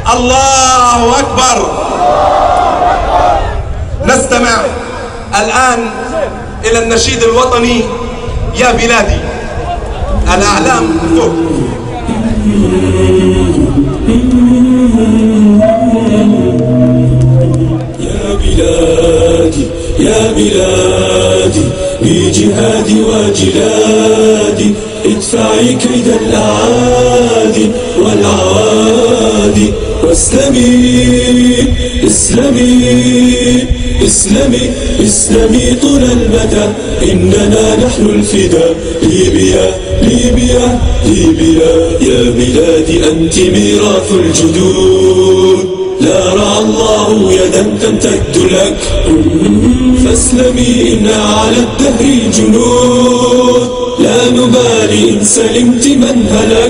الله أكبر. نستمع الآن إلى النشيد الوطني يا بلادي. الأعلام فوق. يا بلادي يا بلادي بجهادي وجلادي ادفعي كيد الأعادي والعوادي واسلمي اسلمي اسلمي اسلمي طول المدى إننا نحن الفداء. ليبيا ليبيا ليبيا يا بلادي أنت ميراث الجدود لا رعى الله يدا تمتد لك فاسلمي إنا على الدهر جنود لا نبالي إن سلمت من هلك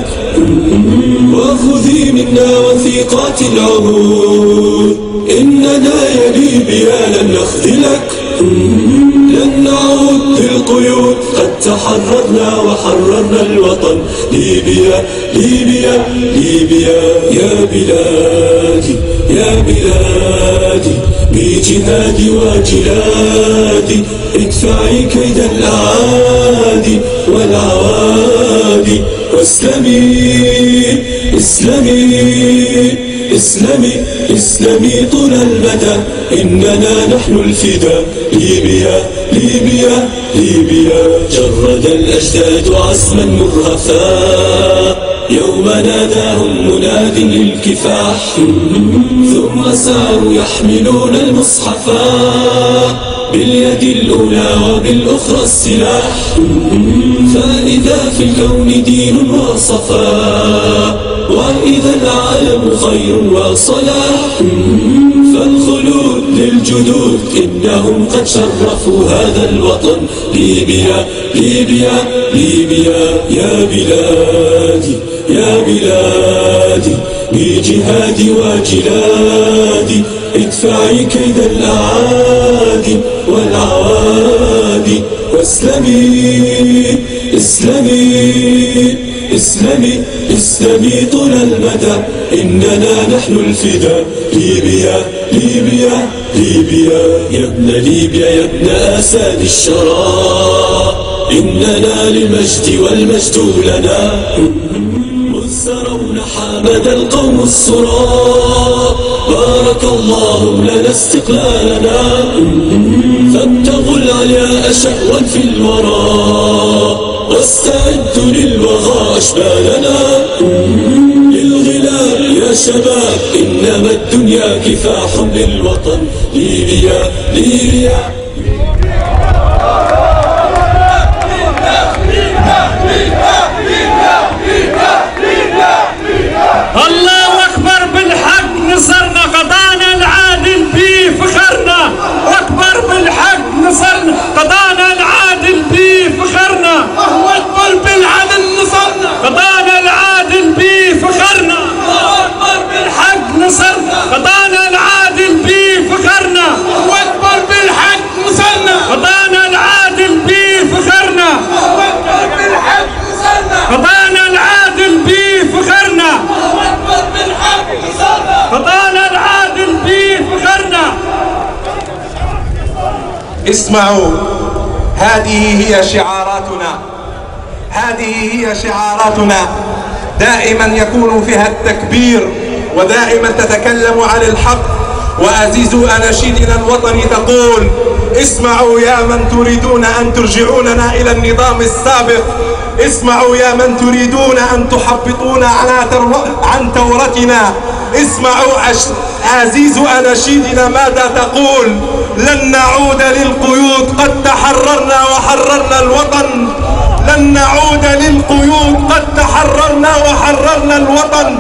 وخذي منا وثيقات العهود إننا يا ليبيا لن نخذلك لن نعود للقيود قد تحررنا وحررنا الوطن. ليبيا ليبيا ليبيا يا بلادي يا بلادي بجهادي وجلادي ادفعي كيد الأعادي والعوادي واسلمي اسلمي اسلمي اسلمي طول المدى إننا نحن الفداء. ليبيا ليبيا ليبيا جرد الأجداد عزما مرهفا يوم ناداهم مناد للكفاح ثم ساروا يحملون المصحفا باليد الأولى وبالأخرى السلاح فإذا في الكون دين وصفاء وإذا العالم خير وصلاح فالخلود للجدود إنهم قد شرفوا هذا الوطن. ليبيا ليبيا ليبيا يا بلادي يا بلادي بجهادي وجلادي ادفعي كيد الأعادي والعوادي واسلمي اسلمي اسلمي اسلمي طول المدى إننا نحن الفداء. ليبيا ليبيا ليبيا يا ابن ليبيا يا ابن أساد الشراء إننا للمجد والمجد لنا مذ سرون حامد القوم الصراء بارك الله لنا استقلالنا فابتغوا العلياء شهوا في الوراء واستعدوا للوغى أشبالنا للغلال يا شباب إنما الدنيا كفاح للوطن. ليبيا ليبيا الله أكبر بالحق نصرنا قضانا العادل بيه فخرنا أكبر بالحق نصرنا قضانا العادل بيه فخرنا الله أكبر بالعدل نصرنا قضانا العادل بيه فخرنا الله أكبر بالحق نصرنا قضانا العادل بيه فخرنا الله أكبر بالحق نصرنا قضانا العادل بيه فخرنا الله أكبر بالحق نصرنا قضانا العادل بيه فخرنا قضانا العادل بيه فخرنا. اسمعوا هذه هي شعاراتنا هذه هي شعاراتنا دائما يكون فيها التكبير ودائما تتكلم عن الحق وأزيز أناشيدنا الوطني تقول اسمعوا يا من تريدون أن ترجعوننا إلى النظام السابق اسمعوا يا من تريدون أن تحبطونا عن ثورتنا اسمعوا عزيز أناشيدنا ماذا تقول لن نعود للقيود قد تحررنا وحررنا الوطن لن نعود للقيود قد تحررنا وحررنا الوطن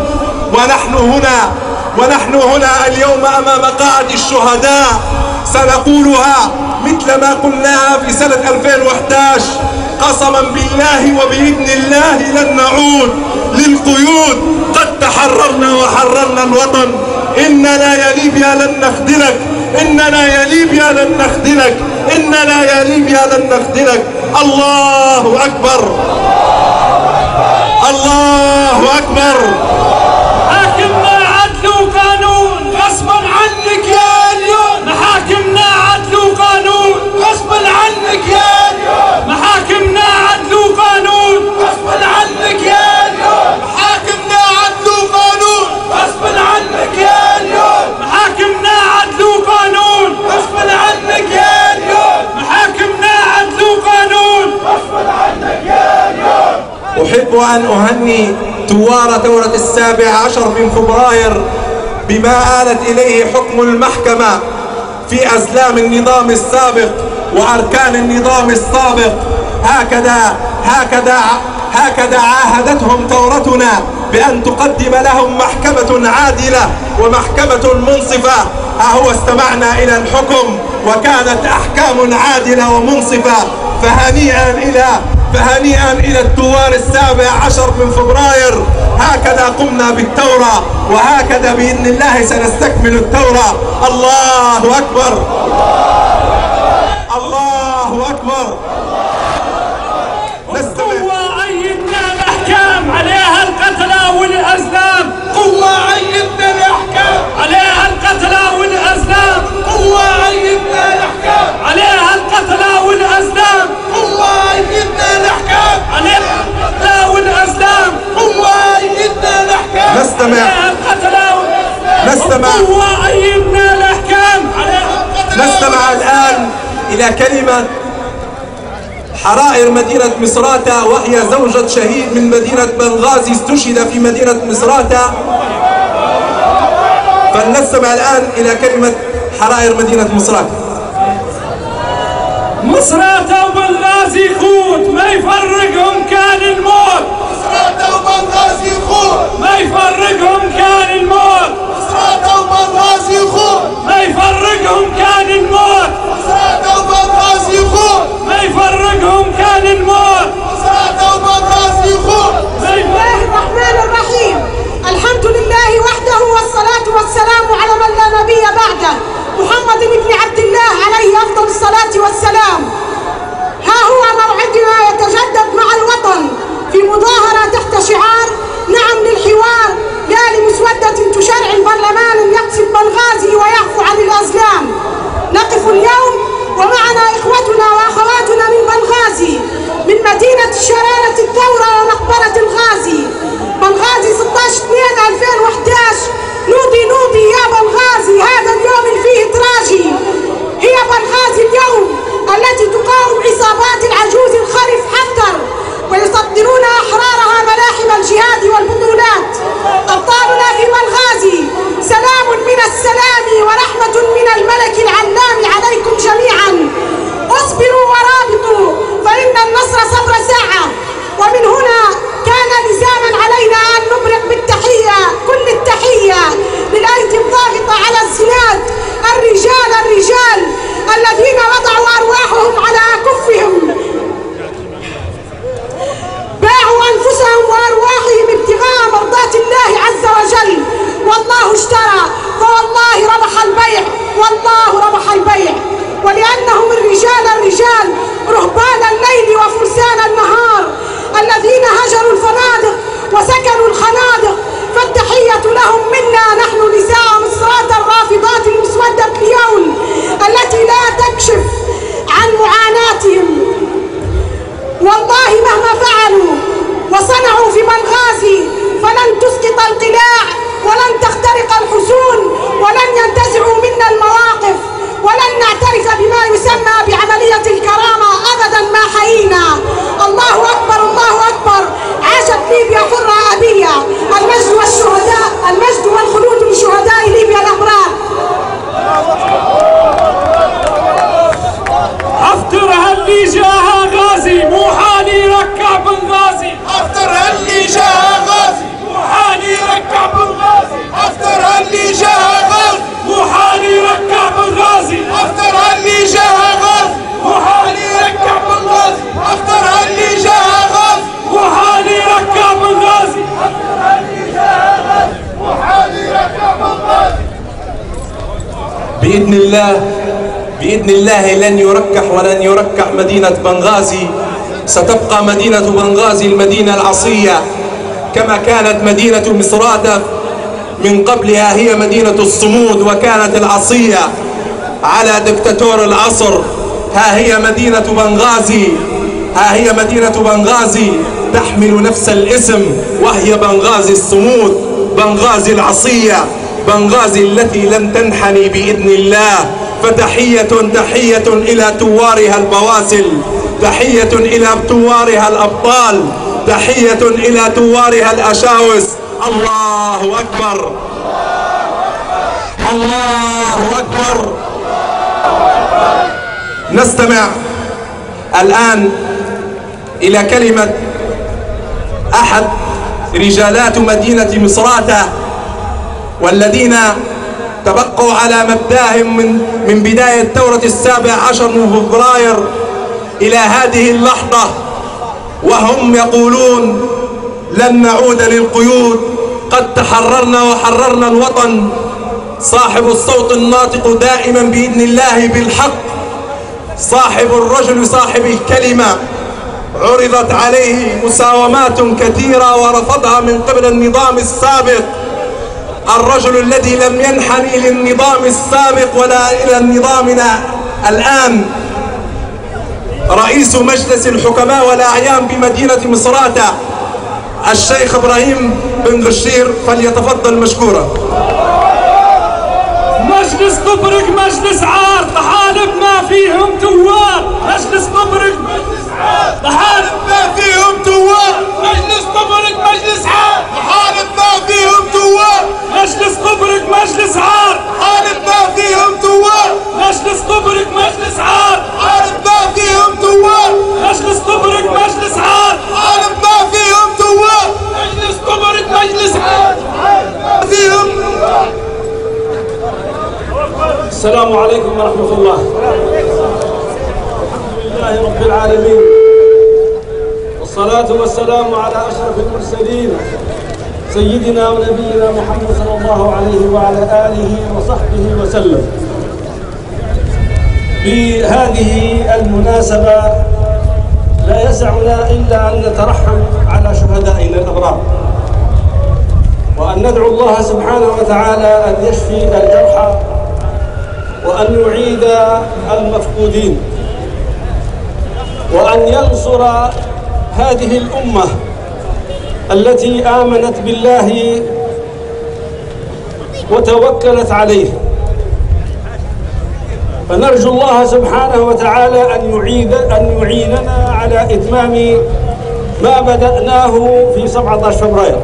ونحن هنا اليوم أمام قاعة الشهداء سنقولها مثل ما قلناها في سنة 2011 قسما بالله وبإذن الله لن نعود للقيود قد تحررنا وحررنا الوطن. إننا يا ليبيا لن نخذلك إننا يا ليبيا لن نخذلك إننا يا ليبيا لن نخذلك. الله أكبر الله أكبر. حاكمنا عدل وأن أهني ثوار ثورة 17 من فبراير بما آلت إليه حكم المحكمة في أزلام النظام السابق وأركان النظام السابق. هكذا عاهدتهم ثورتنا بأن تقدم لهم محكمة عادلة ومحكمة منصفة. ها هو استمعنا إلى الحكم وكانت أحكام عادلة ومنصفة. فهنيئا إلى الثوار 17 من فبراير. هكذا قمنا بالثورة وهكذا بإذن الله سنستكمل الثورة. الله أكبر، الله أكبر. قوة أيدنا الأحكام عليها القتلى والأزلام. قوة أيدنا الأحكام عليها القتلى والأزلام. قوة أيدنا الأحكام عليها القتلى والأزلام. قوة أيدنا الأحكام عليها القتلى والأزلام. قوة أيدنا الأحكام قوة أيدنا الأحكام. نستمع الآن إلى كلمة حرائر مدينة مصراتة، وهي زوجة شهيد من مدينة بنغازي استشهد في مدينة مصراتة. فلنستمع الآن إلى كلمة حرائر مدينة مصراتة. مصراتة وبنغازي خوت ما يفرقهم كان الموت. مصراتة وبنغازي خوت ما يفرقهم كان الموت. مصراتة وبنغازي خوت ما يفرقهم كان الموت. مصراتة وبنغازي خوت ما يفرقهم كان الموت. مصراتة وبنغازي خوت. ما بسم الله الرحمن الرحيم. الحمد لله وحده والصلاة والسلام على من لا نبي بعده محمد بن عبد الله عليه أفضل الصلاة والسلام. ها هو موعدنا يتجدد مع الوطن في مظاهرة تحت شعار نعم للحوار لا لمسودة تشرع البرلمان أن يقصف بنغازي ويعفو عن الأزلام. نقف اليوم ومعنا إخوتنا وأخواتنا من بنغازي من مدينة شرارة الثورة ومقبرة الغازي. بنغازي 16/2/2011. نودي يا بنغازي هذا اليوم فيه تراجي. هي بنغازي اليوم التي تقاوم عصابات العجوز الخرف حفتر ويصدرون أحرارها ملاحم الجهاد والبطولات. أبطالنا في بنغازي سلام من السلام ورحمة من الملك العلام عليكم جميعا. اصبروا ورابطوا فإن النصر صبر ساعة. ومن هنا كان لزاما علينا أن نبرق بالتحية كل التحية للأيدي الضاغطة على الزناد الرجال الذين وضعوا أرواحهم على أكفهم، باعوا أنفسهم وأرواحهم ابتغاء مرضات الله عز وجل. والله اشترى فوالله ربح البيع، والله ربح البيع. ولأنهم الرجال رهبان الليل وفرسان النهار الذين هجروا الفنادق وسكنوا الخنادق، فالتحية لهم منا نحن نساء مصرات الرافضات المسودة اليوم التي لا تكشف عن معاناتهم. والله مهما فعلوا وصنعوا في بنغازي فلن تسقط القلاع ولن تخترق الحصون ولن ينتزعوا منا المواقف ولن نعترف بما يسمى بعملية الكرامة أبدا ما حيينا. الله أكبر، الله أكبر. عاشت ليبيا حرة أبية. المجد والشهداء، المجد والخلود لشهداء ليبيا الأبرار. حفتر هاللي جاها غازي مو حالي ركع بنغازي. حفتر هاللي جاها غازي مو حالي ركع بنغازي. حفتر هاللي جاها غازي مو حالي ركع بنغازي. حفتر هاللي جاها غازي مو حالي ركع بنغازي. حفتر هاللي جاها غازي مو حالي ركع بنغازي. حفتر هاللي جاها غازي وحالي ركب الغازي. بإذن الله لن يركح ولن يركع مدينة بنغازي. ستبقى مدينة بنغازي المدينة العصية كما كانت مدينة مصراتة من قبلها هي مدينة الصمود وكانت العصية على دكتاتور العصر. ها هي مدينة بنغازي، ها هي مدينة بنغازي تحمل نفس الاسم وهي بنغازي الصمود، بنغازي العصية، بنغازي التي لن تنحني بإذن الله. فتحية إلى ثوارها البواسل، تحية إلى ثوارها الأبطال، تحية إلى ثوارها الأشاوس. الله أكبر، الله أكبر. نستمع الآن إلى كلمة أحد رجالات مدينة مصراتة والذين تبقوا على مبداهم من بداية ثورة 17 من فبراير إلى هذه اللحظة، وهم يقولون لن نعود للقيود، قد تحررنا وحررنا الوطن. صاحب الصوت الناطق دائما بإذن الله بالحق، صاحب الرجل صاحب الكلمة، عرضت عليه مساومات كثيرة ورفضها من قبل النظام السابق. الرجل الذي لم ينحني للنظام السابق ولا إلى نظامنا الآن، رئيس مجلس الحكماء والأعيان بمدينة مصراتة الشيخ إبراهيم بن غشير، فليتفضل مشكورا. مجلس طبرق مجلس عار، طحالب ما فيهم توار. مجلس طبرق مجلس عار، طحالب ما فيهم توار. مجلس طبرق مجلس عار، طحالب ما فيهم توار. مجلس طبرق مجلس عار، طحالب ما فيهم توار. مجلس طبرق مجلس عار، طحالب ما فيهم توار. مجلس طبرق مجلس عار، طحالب ما فيهم توار. مجلس طبرق مجلس عار، طحالب ما فيهم توار. السلام عليكم ورحمة الله. الحمد لله رب العالمين، والصلاة والسلام على أشرف المرسلين سيدنا ونبينا محمد صلى الله عليه وعلى آله وصحبه وسلم. بهذه المناسبة لا يسعنا إلا أن نترحم على شهدائنا الأبرار، وأن ندعو الله سبحانه وتعالى أن يشفي الجرحى وأن يعيد المفقودين، وأن ينصر هذه الأمة التي آمنت بالله وتوكلت عليه. فنرجو الله سبحانه وتعالى أن يعيننا على إتمام ما بدأناه في 17 فبراير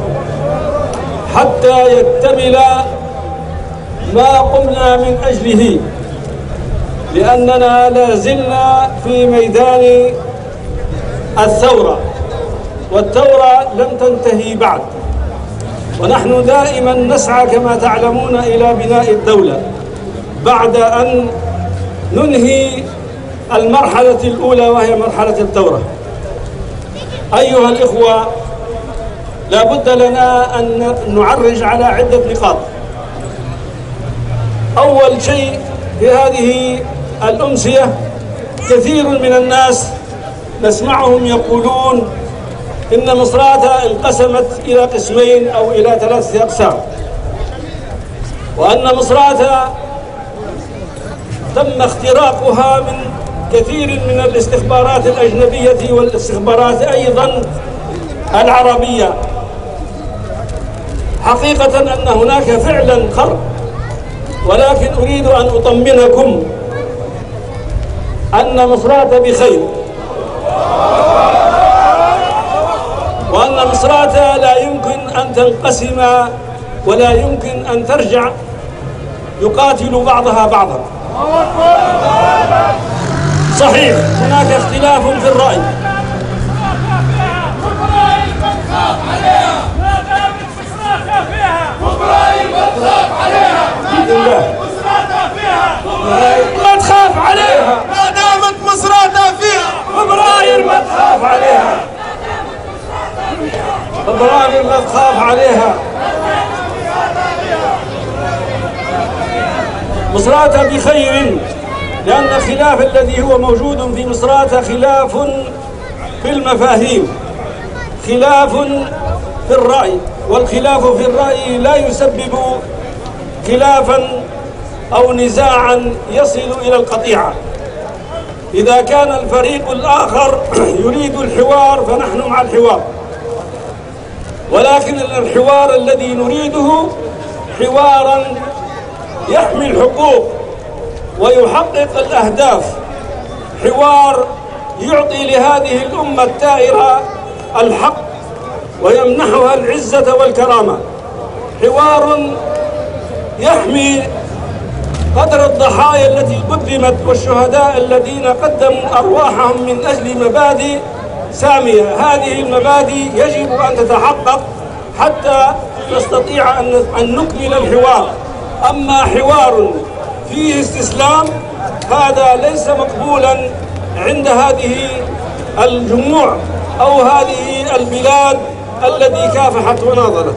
حتى يكتمل ما قمنا من أجله، لأننا لا زلنا في ميدان الثورة، والثورة لم تنتهي بعد، ونحن دائما نسعى كما تعلمون إلى بناء الدولة بعد أن ننهي المرحلة الأولى وهي مرحلة الثورة. أيها الإخوة، لا بد لنا أن نعرج على عدة نقاط. أول شيء في هذه الأمسية، كثير من الناس نسمعهم يقولون إن مصراتة انقسمت إلى قسمين أو إلى 3 أقسام، وأن مصراتة تم اختراقها من كثير من الاستخبارات الأجنبية والاستخبارات أيضا العربية. حقيقة أن هناك فعلا خرق، ولكن أريد أن أطمنكم أن مصراتة بخير، وأن مصراتة لا يمكن أن تنقسم ولا يمكن أن ترجع يقاتل بعضها بعضا. صحيح هناك اختلاف في الرأي، ما تخاف عليها ما دامت مصراتة فيها. فبراير ما تخاف عليها، فبراير ما تخاف عليها. مصراتة بخير، لأن الخلاف الذي هو موجود في مصراتة خلاف في المفاهيم، خلاف في الرأي، والخلاف في الرأي لا يسبب خلافا أو نزاعا يصل إلى القطيعة. إذا كان الفريق الآخر يريد الحوار فنحن مع الحوار، ولكن الحوار الذي نريده حوارا يحمي الحقوق ويحقق الأهداف، حوار يعطي لهذه الأمة الثائرة الحق ويمنحها العزة والكرامة. حوار يحمي قدر الضحايا التي قدمت والشهداء الذين قدموا أرواحهم من أجل مبادئ سامية. هذه المبادئ يجب أن تتحقق حتى نستطيع أن نكمل الحوار. أما حوار فيه استسلام هذا ليس مقبولا عند هذه الجموع أو هذه البلاد التي كافحت وناضلت.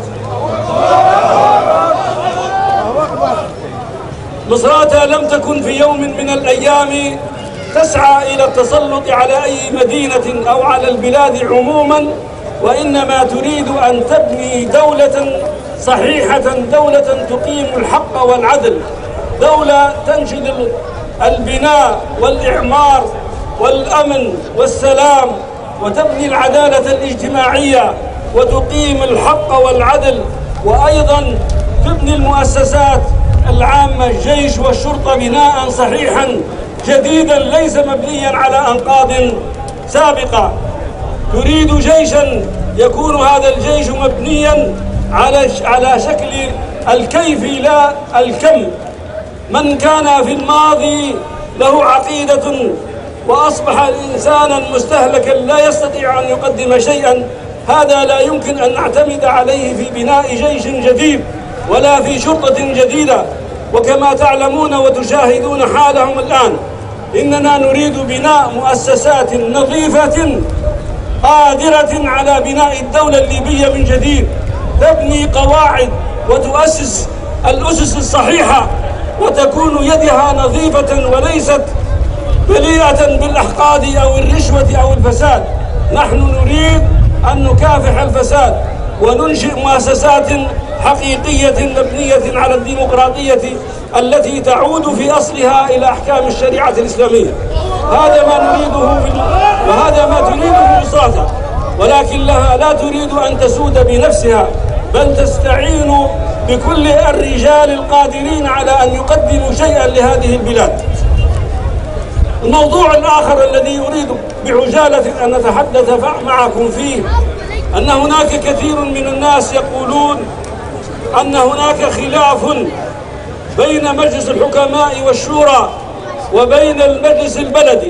مصراتة لم تكن في يوم من الأيام تسعى إلى التسلط على أي مدينة أو على البلاد عموما، وإنما تريد أن تبني دولة صحيحة، دولة تقيم الحق والعدل، دولة تنشد البناء والإعمار والأمن والسلام، وتبني العدالة الاجتماعية وتقيم الحق والعدل، وأيضا تبني المؤسسات العامة الجيش والشرطة بناء صحيحا جديدا ليس مبنيا على أنقاض سابقة. تريد جيشا يكون هذا الجيش مبنيا على شكل الكيف لا الكم. من كان في الماضي له عقيدة وأصبح إنسانا مستهلكا لا يستطيع أن يقدم شيئا، هذا لا يمكن أن نعتمد عليه في بناء جيش جديد ولا في شرطة جديدة. وكما تعلمون وتشاهدون حالهم الآن، إننا نريد بناء مؤسسات نظيفة قادرة على بناء الدولة الليبية من جديد، تبني قواعد وتؤسس الأسس الصحيحة، وتكون يدها نظيفة وليست مليئة بالأحقاد أو الرشوة أو الفساد. نحن نريد أن نكافح الفساد وننشئ مؤسسات حقيقية مبنية على الديمقراطية التي تعود في أصلها إلى أحكام الشريعة الإسلامية. هذا ما نريده وهذا ما تريده مصراتة، ولكنها لا تريد أن تسود بنفسها، بل تستعين بكل الرجال القادرين على أن يقدموا شيئا لهذه البلاد. الموضوع الآخر الذي أريد بعجالة أن أتحدث معكم فيه أن هناك كثير من الناس يقولون أن هناك خلاف بين مجلس الحكماء والشورى وبين المجلس البلدي،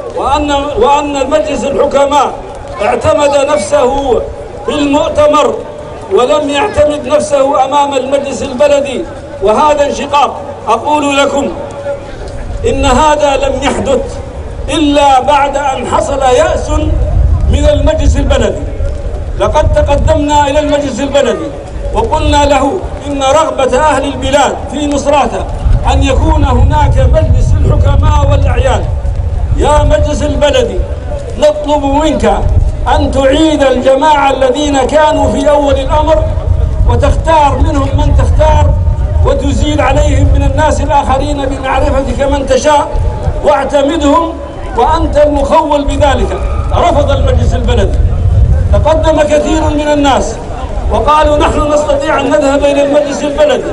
وأن مجلس الحكماء اعتمد نفسه في المؤتمر ولم يعتمد نفسه أمام المجلس البلدي، وهذا انشقاق. أقول لكم إن هذا لم يحدث إلا بعد أن حصل يأس من المجلس البلدي. لقد تقدمنا إلى المجلس البلدي وقلنا له إن رغبة أهل البلاد في مصراتة أن يكون هناك مجلس الحكماء والأعيان. يا مجلس البلدي، نطلب منك أن تعيد الجماعة الذين كانوا في أول الأمر وتختار منهم من تختار، وتزيل عليهم من الناس الآخرين بمعرفتك من تشاء، واعتمدهم وأنت المخول بذلك. رفض المجلس البلدي. تقدم كثير من الناس وقالوا نحن نستطيع أن نذهب إلى المجلس البلدي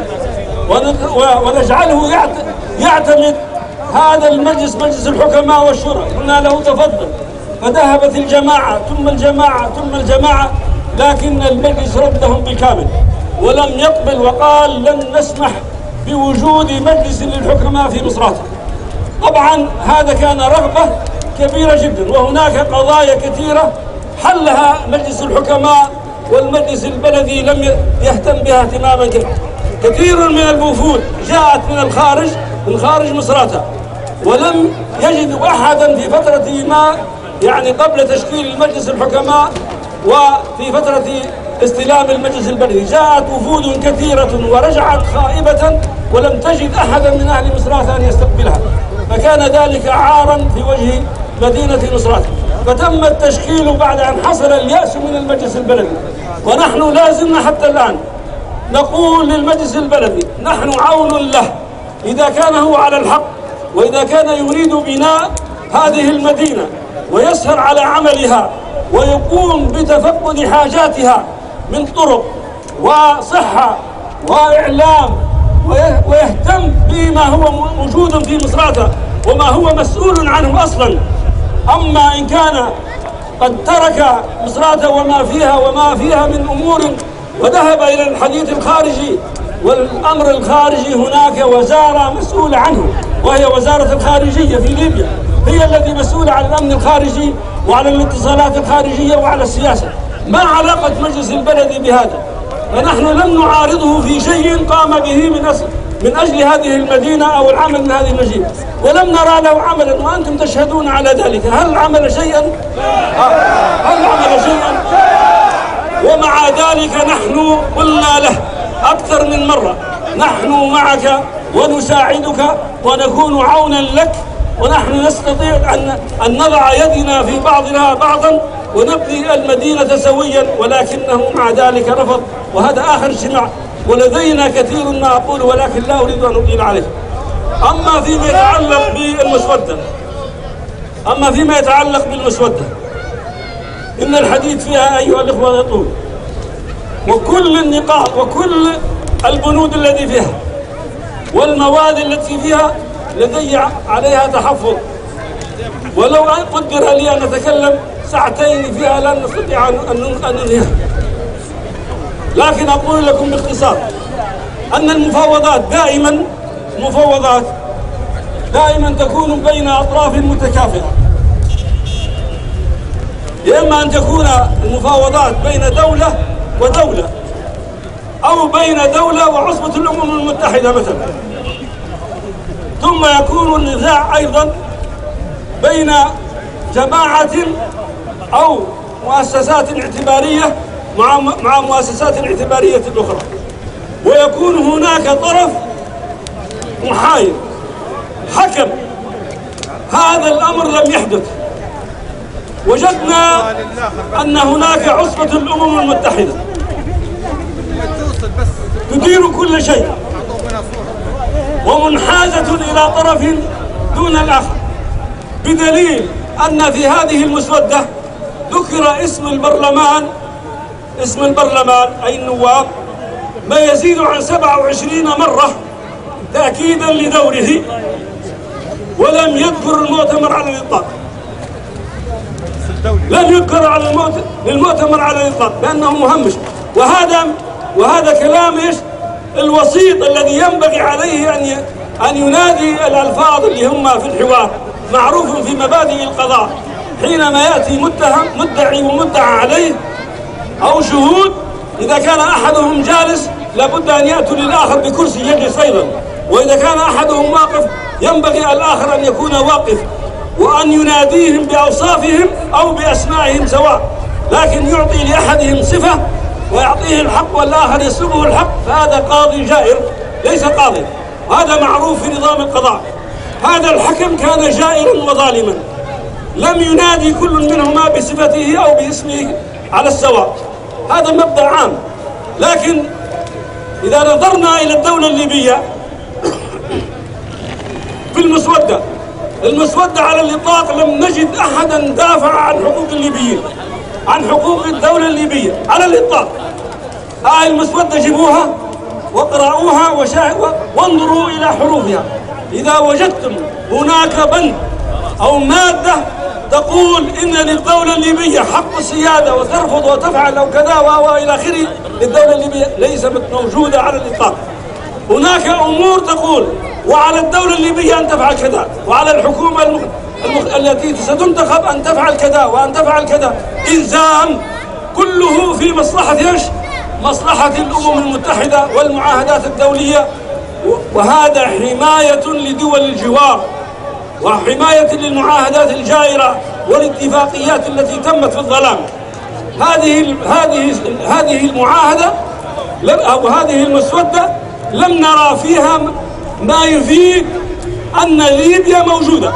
ونجعله يعتمد هذا المجلس، مجلس الحكماء والشورى. قلنا له تفضل. فذهبت الجماعة ثم الجماعة ثم الجماعة، لكن المجلس ردهم بالكامل ولم يقبل، وقال لن نسمح بوجود مجلس للحكماء في مصراتة. طبعا هذا كان رغبة كبيرة جدا، وهناك قضايا كثيرة حلها مجلس الحكماء والمجلس البلدي لم يهتم بها اهتماما كبيرا. كثير من الوفود جاءت من خارج مصراتة، ولم يجدوا أحدا في فترة ما يعني قبل تشكيل المجلس الحكماء وفي فترة استلام المجلس البلدي. جاءت وفود كثيرة ورجعت خائبة ولم تجد أحدا من أهل مصراتة أن يستقبلها، فكان ذلك عارا في وجه مدينة مصراتة. فتم التشكيل بعد أن حصل اليأس من المجلس البلدي، ونحن لازلنا حتى الآن نقول للمجلس البلدي نحن عون له إذا كان هو على الحق، وإذا كان يريد بناء هذه المدينة ويسهر على عملها ويقوم بتفقد حاجاتها من طرق وصحة وإعلام، ويهتم بما هو موجود في مصراتة وما هو مسؤول عنه أصلا. أما إن كان قد ترك مصراتة وما فيها من أمور وذهب إلى الحديث الخارجي، والأمر الخارجي هناك وزارة مسؤولة عنه، وهي وزارة الخارجية في ليبيا، هي التي مسؤولة عن الأمن الخارجي وعلى الاتصالات الخارجية وعلى السياسة. ما علاقة مجلس البلد بهذا؟ فنحن لم نعارضه في شيء قام به من أجل هذه المدينة أو العمل من هذه المدينة، ولم نرى له عملا، وأنتم تشهدون على ذلك. هل عمل شيئا؟ هل عمل شيئا؟ ومع ذلك نحن قلنا له أكثر من مرة: نحن معك ونساعدك ونكون عونا لك، ونحن نستطيع أن نضع يدنا في بعضنا بعضا ونبني المدينة سويا، ولكنه مع ذلك رفض. وهذا آخر اجتماع، ولدينا كثير ما أقول ولكن لا أريد أن أطيل عليه. أما فيما يتعلق بالمسودة، إن الحديث فيها أيها الإخوة يطول، وكل النقاط وكل البنود التي فيها والمواد التي فيها لدي عليها تحفظ، ولو قدر لي أن أتكلم ساعتين فيها لن نستطيع أن ننهيها. لكن أقول لكم باختصار أن المفاوضات دائما تكون بين أطراف متكافئة. إما أن تكون المفاوضات بين دولة ودولة، أو بين دولة وعصبة الأمم المتحدة مثلا، ثم يكون النزاع أيضا بين جماعة أو مؤسسات اعتبارية مع مؤسسات اعتبارية أخرى، ويكون هناك طرف محايد حكم. هذا الأمر لم يحدث. وجدنا أن هناك عصبة الأمم المتحدة تدير كل شيء ومنحازة إلى طرف دون الآخر، بدليل أن في هذه المسودة ذكر اسم البرلمان أي النواب ما يزيد عن 27 مرة تأكيدا لدوره، ولم يذكر المؤتمر على الإطلاق. لم يذكر على المؤتمر على الإطلاق لأنه مهمش. وهذا كلام الوسيط الذي ينبغي عليه أن ينادي الألفاظ اللي هم في الحوار. معروف في مبادئ القضاء حينما يأتي مدعي ومدعى عليه أو شهود، إذا كان أحدهم جالس لابد أن يأتوا للآخر بكرسي يجلس أيضا، وإذا كان أحدهم واقف ينبغي الآخر أن يكون واقف، وأن يناديهم بأوصافهم أو بأسمائهم سواء، لكن يعطي لأحدهم صفة ويعطيه الحق والآخر يسلبه الحق، فهذا قاضي جائر ليس قاضي. هذا معروف في نظام القضاء. هذا الحكم كان جائرا وظالما، لم ينادي كل منهما بصفته أو باسمه على السواء. هذا مبدأ عام. لكن إذا نظرنا إلى الدولة الليبية في المسودة على الإطلاق لم نجد أحدا دافع عن حقوق الليبيين، عن حقوق الدولة الليبية على الإطلاق. المسودة جيبوها واقرأوها وانظروا إلى حروفها. إذا وجدتم هناك بند أو مادة تقول إن للدولة الليبية حق السيادة وترفض وتفعل أو كذا وإلى آخره، للدولة الليبية ليست موجودة على الإطلاق. هناك أمور تقول وعلى الدولة الليبية أن تفعل كذا، وعلى الحكومة التي ستنتخب أن تفعل كذا وأن تفعل كذا، إلزام كله في مصلحة مصلحة الأمم المتحدة والمعاهدات الدولية. وهذا حماية لدول الجوار وحماية للمعاهدات الجائرة والاتفاقيات التي تمت في الظلام. هذه المعاهدة أو هذه المسودة لم نرى فيها ما يفيد أن ليبيا موجودة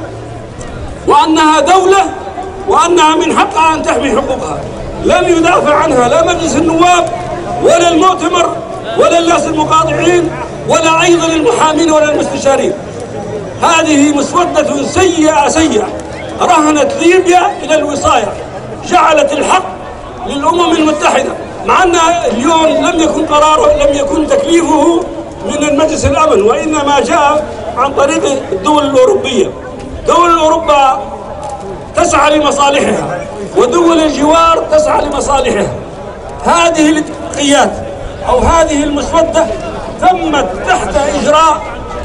وأنها دولة وأنها من حقها أن تحمي حقوقها. لم يدافع عنها لا مجلس النواب ولا المؤتمر ولا الناس المقاطعين ولا أيضا المحامين ولا المستشارين. هذه مسودة سيئة رهنت ليبيا إلى الوصاية، جعلت الحق للأمم المتحدة، مع أن اليوم لم يكن تكليفه من المجلس الأمن، وإنما جاء عن طريق الدول الأوروبية. دول أوروبا تسعى لمصالحها، ودول الجوار تسعى لمصالحها. هذه الاتفاقيات أو هذه المسودة تمت تحت إجراء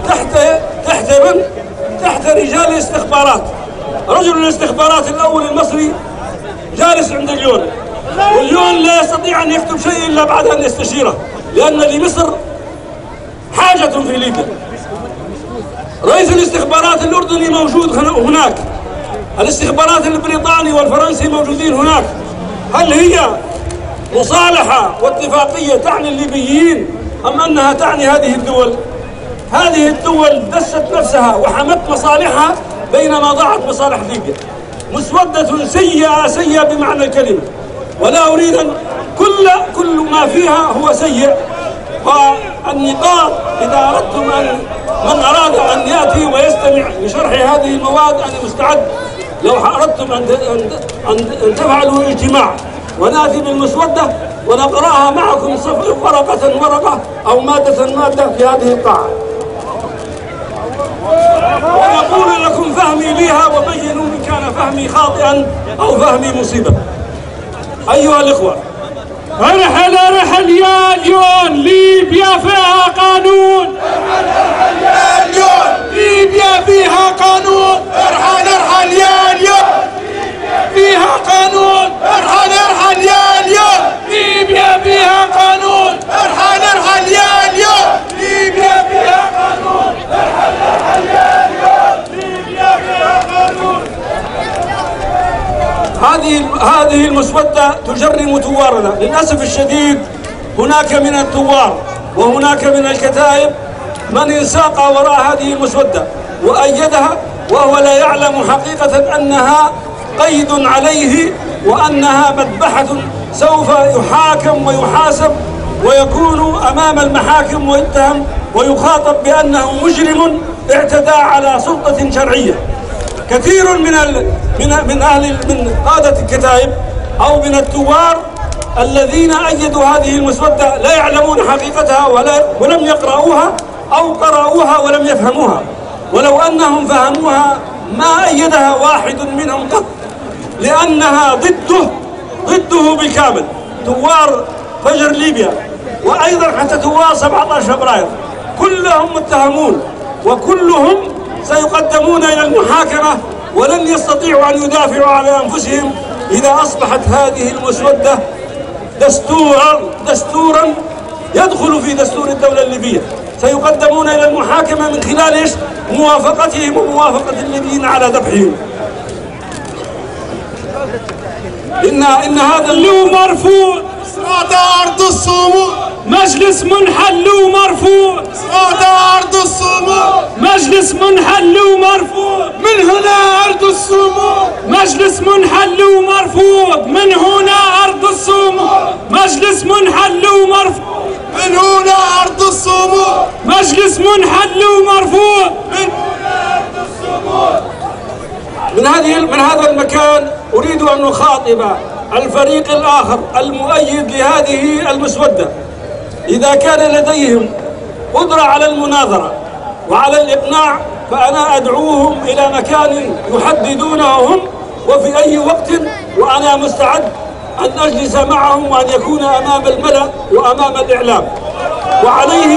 تحت رجال الاستخبارات. رجل الاستخبارات الأول المصري جالس عند اليون، واليون لا يستطيع أن يكتب شيء إلا بعد أن يستشيره، لأن لمصر حاجة في ليبيا. رئيس الاستخبارات الأردني موجود هناك، الاستخبارات البريطاني والفرنسي موجودين هناك. هل هي مصالحة واتفاقية تعني الليبيين أم أنها تعني هذه الدول؟ هذه الدول دست نفسها وحمت مصالحها بينما ضاعت مصالح ليبيا. مسودة سيئة بمعنى الكلمة، ولا أريد أن كل ما فيها هو سيء. والنقاط إذا أردتم من أراد أن يأتي ويستمع لشرح هذه المواد أنا مستعد. لو أردتم أن تفعلوا اجتماع ونأتي بالمسودة ونقرأها معكم ورقة أو مادة في هذه القاعة، ونقول لكم فهمي لها وبينوا إن كان فهمي خاطئا أو فهمي مصيبة. أيها الإخوة، ارحل يا اليون، ليبيا فيها قانون. ليبيا فيها قانون. ارحل يا اليون، فيها قانون. ارحل يا اليون، ليبيا فيها قانون. ارحل يا اليون، ليبيا فيها قانون. ارحل يا اليون، ليبيا فيها قانون. هذه المسودة تجرم ثوارنا. للأسف الشديد هناك من الثوار وهناك من الكتائب من انساق وراء هذه المسودة وأيدها، وهو لا يعلم حقيقة أنها قيد عليه وأنها مذبحة سوف يحاكم ويحاسب ويكون أمام المحاكم ويتهم ويخاطب بأنه مجرم اعتدى على سلطة شرعية. كثير من قادة الكتائب أو من الثوار الذين أيدوا هذه المسودة لا يعلمون حقيقتها ولم يقرأوها أو قرأوها ولم يفهموها، ولو أنهم فهموها ما أيدها واحد منهم قط، لأنها ضده بالكامل. ثوار فجر ليبيا وأيضا حتى ثوار 17 فبراير كلهم متهمون وكلهم سيقدمون إلى المحاكمة، ولن يستطيعوا أن يدافعوا عن أنفسهم إذا أصبحت هذه المسودة دستورا يدخل في دستور الدولة الليبية. سيقدمون إلى المحاكمة من خلال موافقتهم وموافقة الليبيين على ذبحهم. إن هذا اللو مرفوض. صعد أرض الصمود، مجلس منحل ومرفوض. صعد أرض الصمود، مجلس منحل ومرفوض. من هنا أرض الصمود، مجلس منحل ومرفوض. من هنا أرض الصمود، مجلس منحل ومرفوض. من هنا أرض الصمود، مجلس منحل ومرفوض. من هنا أرض الصمود. من هذا المكان أريد أن أخاطب الفريق الآخر المؤيد لهذه المسودة. إذا كان لديهم قدرة على المناظرة وعلى الإقناع فأنا أدعوهم إلى مكان يحددونه هم وفي أي وقت، وأنا مستعد أن أجلس معهم وأن يكون أمام الملأ وأمام الإعلام. وعليهم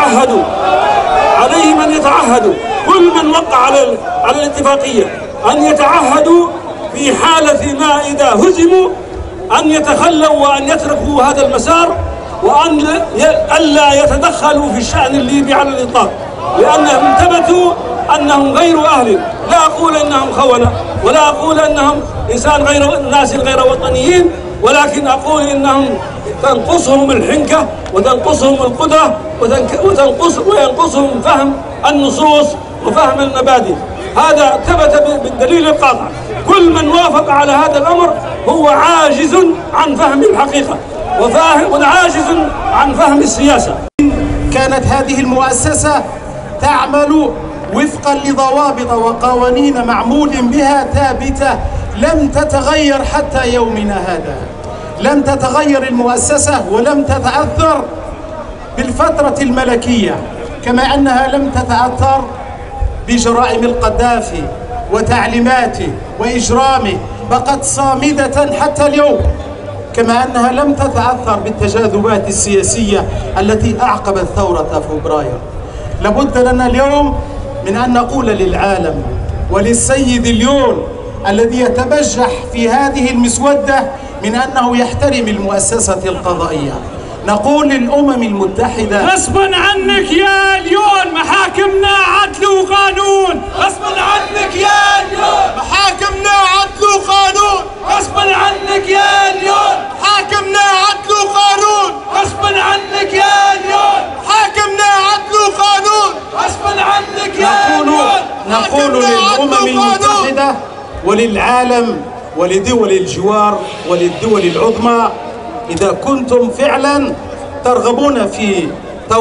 أن يتعهدوا كل من وقع على الاتفاقية أن يتعهدوا في حالة ما إذا هزموا أن يتخلوا وأن يتركوا هذا المسار، وأن ألا يتدخلوا في الشأن الليبي على الإطلاق، لأنهم ثبتوا أنهم غير أهل. لا أقول أنهم خونة ولا أقول أنهم ناس غير وطنيين، ولكن أقول إنهم تنقصهم الحنكة وتنقصهم القدرة وينقصهم فهم النصوص وفهم المبادئ. هذا ثبت بالدليل القاطع. كل من وافق على هذا الأمر هو عاجز عن فهم الحقيقة وعاجز عن فهم السياسة. كانت هذه المؤسسة تعمل وفقا لضوابط وقوانين معمول بها ثابتة لم تتغير حتى يومنا هذا. لم تتغير المؤسسة ولم تتأثر بالفترة الملكية، كما أنها لم تتأثر بجرائم القذافي وتعليماته وإجرامه بقت صامدة حتى اليوم، كما أنها لم تتأثر بالتجاذبات السياسية التي أعقبت ثورة فبراير. لابد لنا اليوم من أن نقول للعالم وللسيد اليون الذي يتبجح في هذه المسودة من أنه يحترم المؤسسة القضائية، نقول للأمم المتحدة غصبا عنك يا اليون محاكمنا عدل وقانون، غصبا عنك يا اليون محاكمنا عدل وقانون، غصبا عنك يا اليون حاكمنا عدل وقانون، غصبا عنك يا اليون حاكمنا عدل وقانون، غصبا عنك يا اليون. نقول للأمم المتحدة وللعالم ولدول الجوار وللدول العظمى: إذا كنتم فعلا ترغبون في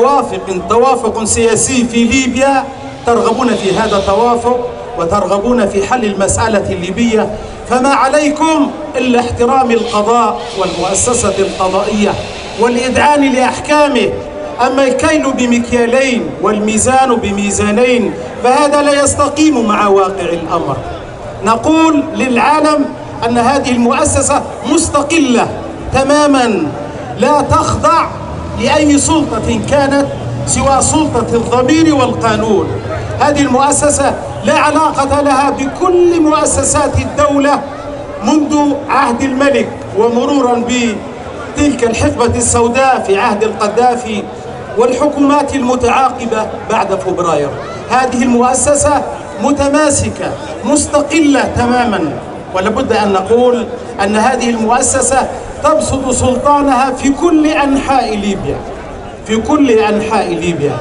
توافق سياسي في ليبيا، ترغبون في هذا التوافق وترغبون في حل المسألة الليبية، فما عليكم إلا احترام القضاء والمؤسسة القضائية والإذعان لأحكامه. أما الكيل بمكيالين والميزان بميزانين فهذا لا يستقيم مع واقع الأمر. نقول للعالم أن هذه المؤسسة مستقلة تماما، لا تخضع لأي سلطة كانت سوى سلطة الضمير والقانون. هذه المؤسسة لا علاقة لها بكل مؤسسات الدولة منذ عهد الملك ومرورا بتلك الحقبة السوداء في عهد القذافي والحكومات المتعاقبة بعد فبراير. هذه المؤسسة متماسكة مستقلة تماما، ولابد أن نقول أن هذه المؤسسة تبسط سلطانها في كل أنحاء ليبيا، في كل أنحاء ليبيا.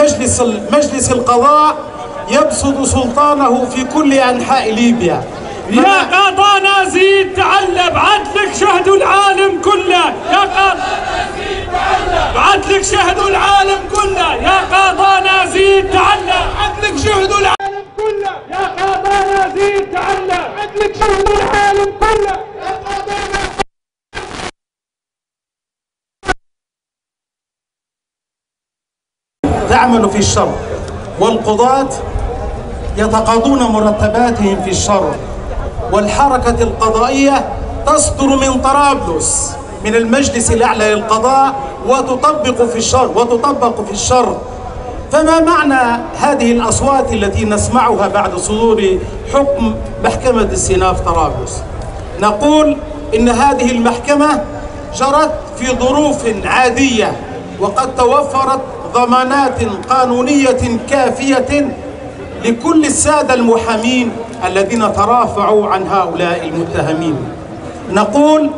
مجلس القضاء يبسط سلطانه في كل أنحاء ليبيا. يا قاضانا زيد تعلى بعدلك شهدوا العالم كله، يا قاضانا زيد تعلى بعدلك شهدوا العالم كله، يا قاضانا زيد تعلى بعدلك شهدوا العالم كله، يا قاضانا زيد تعلى بعدلك شهدوا العالم كله، يا قاضانا. تعمل في الشر والقضاة يتقاضون مرتباتهم في الشر، والحركة القضائية تصدر من طرابلس من المجلس الأعلى للقضاء وتطبق في الشر. فما معنى هذه الأصوات التي نسمعها بعد صدور حكم محكمة استئناف طرابلس؟ نقول إن هذه المحكمة جرت في ظروف عادية، وقد توفرت ضمانات قانونية كافية لكل السادة المحامين الذين ترافعوا عن هؤلاء المتهمين. نقول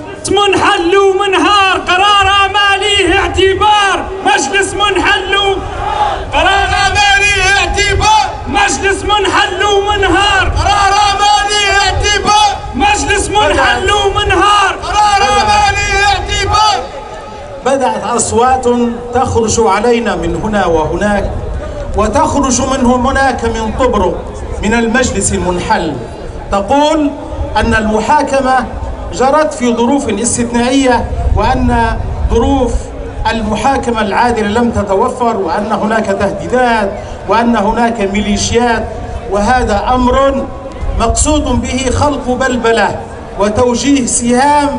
منحل ومنهار قرار ما ليه اعتبار، مجلس منحل قرار ما ليه اعتبار، مجلس منحل ومنهار قرار ما ليه اعتبار، مجلس منحل ومنهار قرار ما ليه اعتبار. بدأت أصوات تخرج علينا من هنا وهناك، وتخرج منهم هناك من طبرق من المجلس المنحل، تقول أن المحاكمة جرت في ظروف استثنائية، وأن ظروف المحاكمة العادلة لم تتوفر، وأن هناك تهديدات، وأن هناك ميليشيات. وهذا أمر مقصود به خلق بلبلة وتوجيه سهام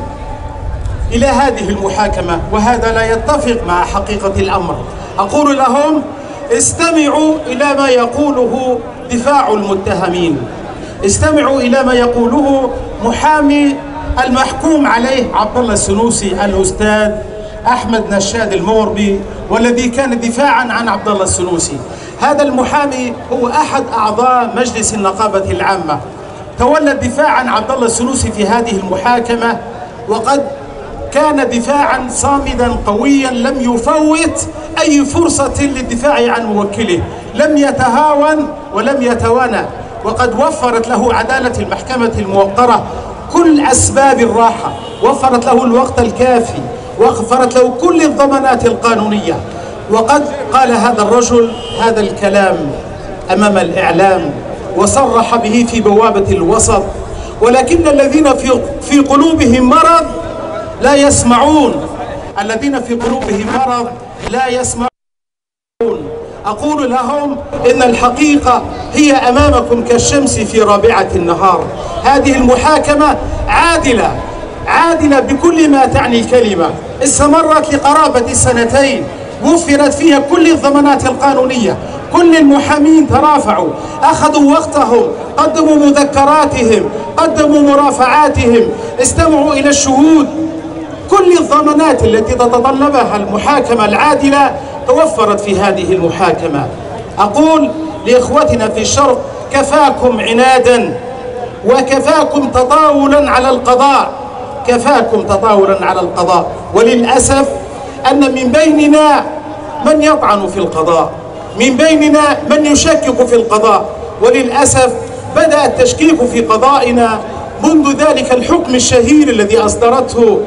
إلى هذه المحاكمة، وهذا لا يتفق مع حقيقة الأمر. أقول لهم: استمعوا إلى ما يقوله دفاع المتهمين، استمعوا إلى ما يقوله محامي المحكوم عليه عبد الله السنوسي الأستاذ أحمد نشاد المغربي، والذي كان دفاعا عن عبد الله السنوسي. هذا المحامي هو أحد أعضاء مجلس النقابة العامة، تولى الدفاع عن عبد الله السنوسي في هذه المحاكمة، وقد كان دفاعا صامدا قويا لم يفوت أي فرصة للدفاع عن موكله، لم يتهاون ولم يتوانى، وقد وفرت له عدالة المحكمة الموقرة كل أسباب الراحة، وفرت له الوقت الكافي، وفرت له كل الضمانات القانونية. وقد قال هذا الرجل هذا الكلام أمام الإعلام وصرح به في بوابة الوسط، ولكن الذين في قلوبهم مرض لا يسمعون، الذين في قلوبهم مرض لا يسمعون. أقول لهم إن الحقيقة هي أمامكم كالشمس في رابعة النهار. هذه المحاكمة عادلة بكل ما تعني الكلمة، استمرت لقرابة سنتين، وفرت فيها كل الضمانات القانونية، كل المحامين ترافعوا، أخذوا وقتهم، قدموا مذكراتهم، قدموا مرافعاتهم، استمعوا إلى الشهود. كل الضمانات التي تتطلبها المحاكمة العادلة توفرت في هذه المحاكمة. أقول لإخوتنا في الشرق: كفاكم عنادا وكفاكم تطاولا على القضاء، كفاكم تطاولا على القضاء. وللأسف أن من بيننا من يطعن في القضاء، من بيننا من يشكك في القضاء، وللأسف بدأ التشكيك في قضائنا منذ ذلك الحكم الشهير الذي أصدرته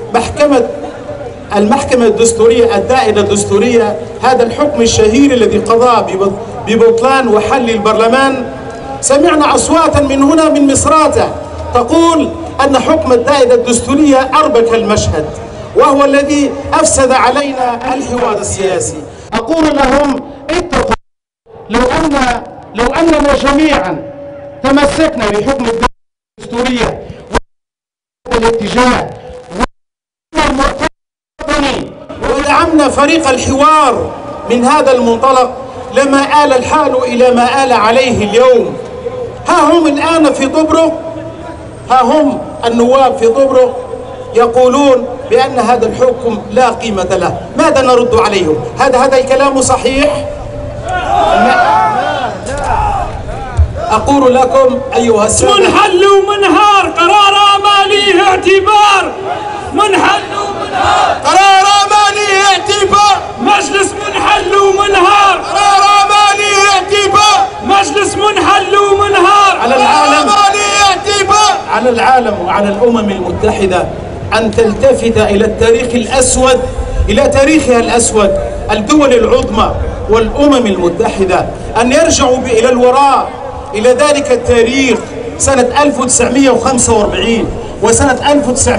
المحكمة الدستورية، الدائرة الدستورية. هذا الحكم الشهير الذي قضى ببطلان وحل البرلمان. سمعنا أصواتا من هنا من مصراتة تقول أن حكم الدائرة الدستورية أربك المشهد، وهو الذي أفسد علينا الحوار السياسي. أقول لهم: اتقوا، لو أننا جميعا تمسكنا بحكم الدائرة الدستورية والاتجاه ودعمنا فريق الحوار من هذا المنطلق لما آل الحال إلى ما آل عليه اليوم. ها هم الآن في طبرق، ها هم النواب في طبرق يقولون بأن هذا الحكم لا قيمة له. ماذا نرد عليهم؟ هذا الكلام صحيح؟ أقول لكم أيها السادة: منحل ومنهار، قرار ما ليه اعتبار، منحل ومنهار، قرار ما ليه اعتبار، مجلس منحل ومنهار، قرار ما ليه اعتبار، مجلس منحل ومنهار، على العالم، ما ليه اعتبار، على العالم وعلى الأمم المتحدة أن تلتفت إلى التاريخ الأسود، إلى تاريخها الأسود، الدول العظمى والأمم المتحدة، أن يرجعوا إلى الوراء، إلى ذلك التاريخ سنة 1945 وسنة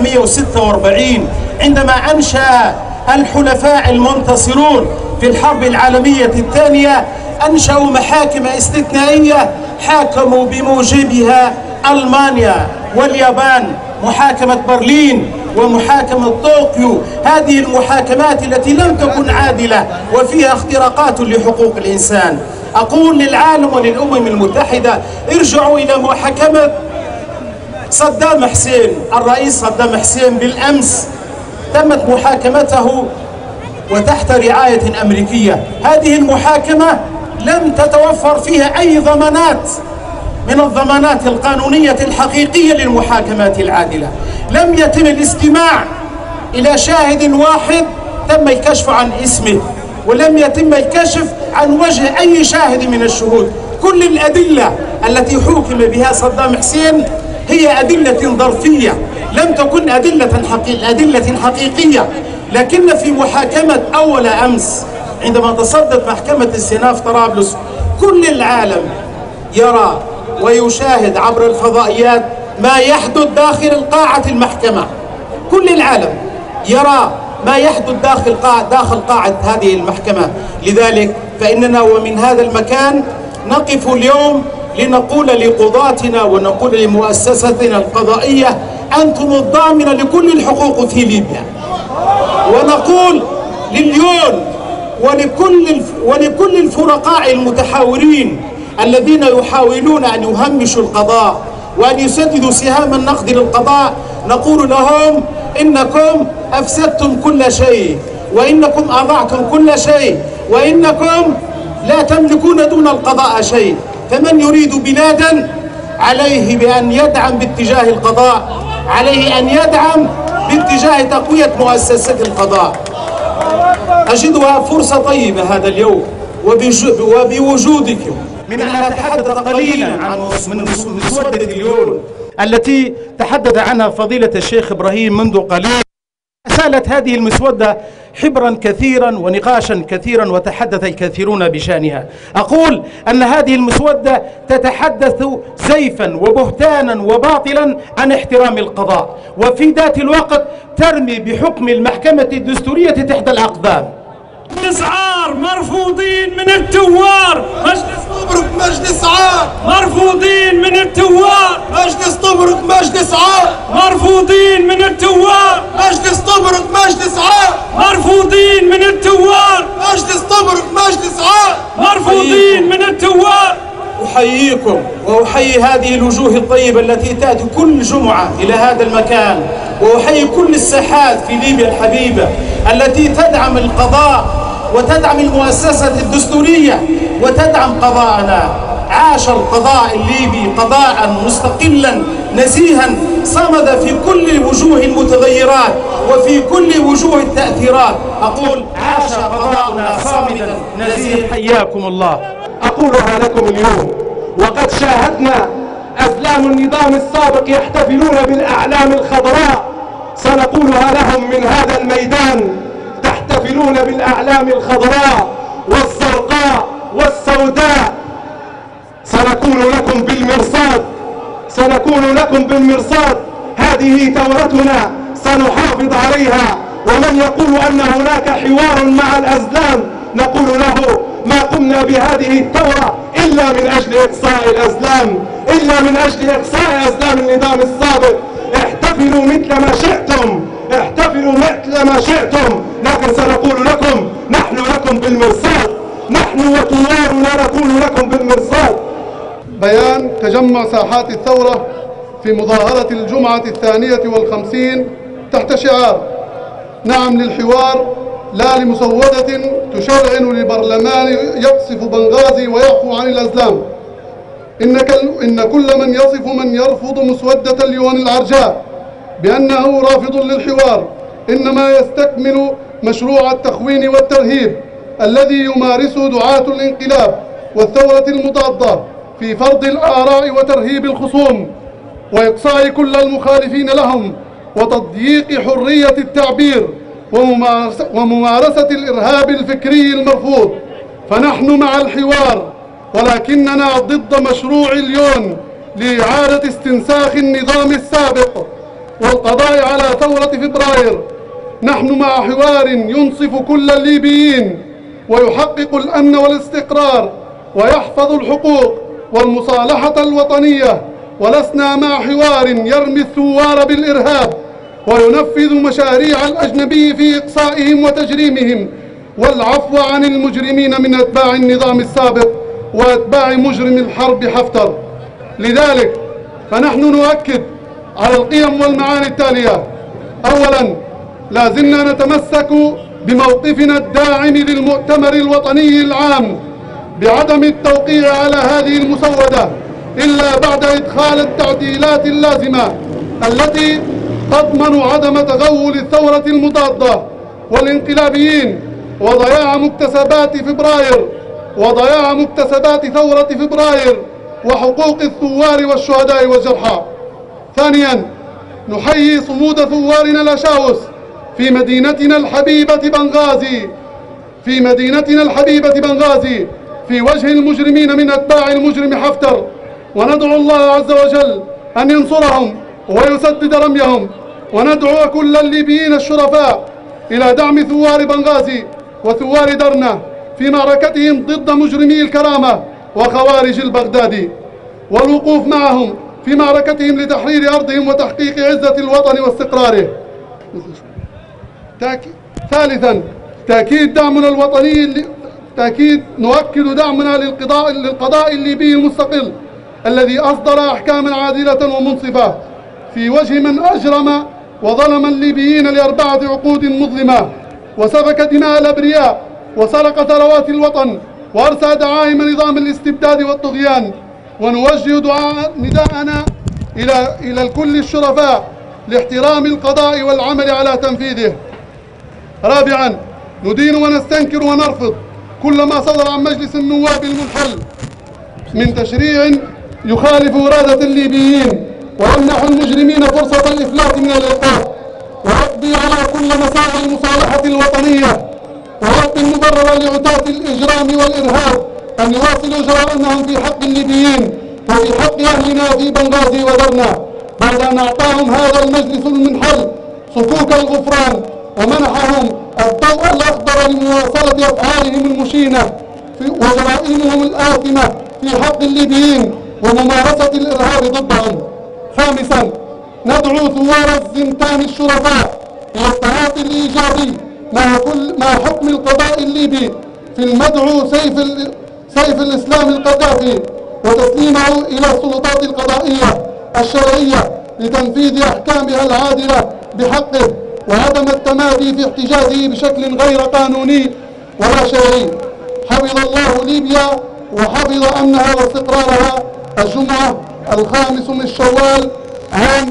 1946 عندما أنشأ الحلفاء المنتصرون في الحرب العالمية الثانية، أنشأوا محاكم استثنائية حاكموا بموجبها ألمانيا واليابان، محاكمة برلين ومحاكمة طوكيو. هذه المحاكمات التي لم تكن عادلة وفيها اختراقات لحقوق الإنسان. أقول للعالم وللأمم المتحدة: ارجعوا إلى محاكمة صدام حسين، الرئيس صدام حسين. بالأمس تمت محاكمته وتحت رعاية أمريكية. هذه المحاكمة لم تتوفر فيها أي ضمانات من الضمانات القانونية الحقيقية للمحاكمات العادلة. لم يتم الاستماع إلى شاهد واحد تم الكشف عن اسمه، ولم يتم الكشف عن وجه أي شاهد من الشهود. كل الأدلة التي حكم بها صدام حسين هي أدلة ظرفية، لم تكن أدلة حقيقية. لكن في محاكمة أول أمس عندما تصدت محكمة استئناف طرابلس، كل العالم يرى ويشاهد عبر الفضائيات ما يحدث داخل قاعة المحكمة. كل العالم يرى ما يحدث داخل قاعة هذه المحكمة. لذلك فإننا ومن هذا المكان نقف اليوم لنقول لقضاتنا ونقول لمؤسستنا القضائية: أنتم الضامنة لكل الحقوق في ليبيا. ونقول لليون ولكل الفرقاء المتحاورين الذين يحاولون أن يهمشوا القضاء وأن يسددوا سهام النقد للقضاء، نقول لهم: إنكم أفسدتم كل شيء، وإنكم أضعتم كل شيء، وإنكم لا تملكون دون القضاء شيء. فمن يريد بلادا عليه بأن يدعم باتجاه القضاء، عليه أن يدعم باتجاه تقوية مؤسسة القضاء. أجدها فرصة طيبة هذا اليوم وبوجودكم من أن نتحدث قليلا عن مسودة اليون التي تحدث عنها فضيلة الشيخ إبراهيم منذ قليل. سالت هذه المسودة حبرا كثيرا ونقاشا كثيرا وتحدث الكثيرون بشأنها. أقول أن هذه المسودة تتحدث زيفا وبهتانا وباطلا عن احترام القضاء، وفي ذات الوقت ترمي بحكم المحكمة الدستورية تحت الأقدام. أسعار مرفوضين من الثوار. مجلس مجلس عار. مرفوضين من التوار. مجلس طبرق مجلس عار. مرفوضين من التوار. مجلس طبرق مجلس عار. مرفوضين من التوار. مجلس طبرق مجلس عار. مرفوضين من التوار. أحييكم وأحيي هذه الوجوه الطيبة التي تأتي كل جمعة إلى هذا المكان، وأحيي كل الساحات في ليبيا الحبيبة التي تدعم القضاء وتدعم المؤسسة الدستورية وتدعم قضاءنا. عاش القضاء الليبي قضاء مستقلا نزيها صمد في كل وجوه المتغيرات وفي كل وجوه التأثيرات. أقول عاش قضاءنا صامدا نزيها. حياكم الله. أقولها لكم اليوم وقد شاهدنا أفلام النظام السابق يحتفلون بالأعلام الخضراء، سنقولها لهم من هذا الميدان: تحتفلون بالأعلام الخضراء والزرقاء والسوداء. سنكون لكم بالمرصاد، سنكون لكم بالمرصاد. هذه ثورتنا سنحافظ عليها. ومن يقول أن هناك حوار مع الأزلام نقول له: ما قمنا بهذه الثورة إلا من أجل إقصاء الأزلام، إلا من أجل إقصاء أزلام النظام السابق. احتفلوا مثل ما شئتم، احتفلوا مثل ما شئتم، لكن سنقول لكم: نحن لكم بالمرصاد، نحن وثوارنا نكون لكم بالمرصاد. بيان تجمع ساحات الثورة في مظاهرة الجمعة 52 تحت شعار: نعم للحوار لا لمسودة تشرعن لبرلمان يقصف بنغازي ويعفو عن الأزلام. إن كل من يصف من يرفض مسودة اليون العرجاء بأنه رافض للحوار إنما يستكمل مشروع التخوين والترهيب الذي يمارسه دعاة الانقلاب والثورة المضادة في فرض الآراء وترهيب الخصوم وإقصاء كل المخالفين لهم وتضييق حرية التعبير وممارسة الإرهاب الفكري المرفوض. فنحن مع الحوار ولكننا ضد مشروع اليون لإعادة استنساخ النظام السابق والقضاء على ثورة فبراير. نحن مع حوار ينصف كل الليبيين ويحقق الأمن والاستقرار ويحفظ الحقوق والمصالحة الوطنية، ولسنا مع حوار يرمي الثوار بالإرهاب وينفذ مشاريع الأجنبي في إقصائهم وتجريمهم والعفو عن المجرمين من أتباع النظام السابق وأتباع مجرم الحرب حفتر. لذلك فنحن نؤكد على القيم والمعاني التالية: أولاً، لا زلنا نتمسك بموقفنا الداعم للمؤتمر الوطني العام بعدم التوقيع على هذه المسودة إلا بعد إدخال التعديلات اللازمة التي تضمن عدم تغول الثورة المضادة والانقلابيين وضياع مكتسبات ثورة فبراير وحقوق الثوار والشهداء والجرحى. ثانياً، نحيي صمود ثوارنا الأشاوس في مدينتنا الحبيبة بنغازي في وجه المجرمين من أتباع المجرم حفتر، وندعو الله عز وجل أن ينصرهم ويسدد رميهم، وندعو كل الليبيين الشرفاء إلى دعم ثوار بنغازي وثوار درنا في معركتهم ضد مجرمي الكرامة وخوارج البغدادي، والوقوف معهم في معركتهم لتحرير أرضهم وتحقيق عزة الوطن واستقراره. ثالثاً، نؤكد دعمنا للقضاء الليبي المستقل الذي أصدر أحكاما عادلة ومنصفة في وجه من أجرم وظلم الليبيين ل4 عقود مظلمة وسفك دماء الأبرياء وسرق ثروات الوطن وأرسى دعائم نظام الاستبداد والطغيان. ونوجه نداءنا إلى الكل الشرفاء لاحترام القضاء والعمل على تنفيذه. رابعاً، ندين ونستنكر ونرفض كل ما صدر عن مجلس النواب المنحل من تشريع يخالف إرادة الليبيين ويمنح المجرمين فرصة الإفلات من العقاب، ويقضي على كل مساعي المصالحة الوطنية، ويعطي المبرر لعتاة الإجرام والإرهاب أن يواصلوا جرائمهم في حق الليبيين وفي حق أهلنا في بنغازي ودرنا، بعد أن أعطاهم هذا المجلس المنحل صكوك الغفران ومنحهم الضوء الأخضر لمواصلة أفعالهم المشينة وجرائمهم الآثمة في حق الليبيين وممارسة الإرهاب ضدهم. خامسا، ندعو ثوار الزنتان الشرفاء إلى التعاطي الإيجابي مع حكم القضاء الليبي في المدعو سيف الإسلام القذافي وتسليمه إلى السلطات القضائية الشرعية لتنفيذ أحكامها العادلة بحقه، وعدم التمادي في احتجازه بشكل غير قانوني ولا شرعي. حفظ الله ليبيا وحفظ أمنها واستقرارها. الجمعة 5 من شوال عام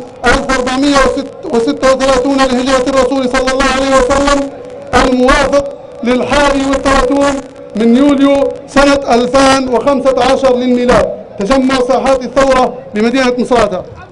1436 لهجرة الرسول صلى الله عليه وسلم، الموافق ل31 من يوليو سنة 2015 للميلاد. تجمع ساحات الثورة بمدينة مصراتة.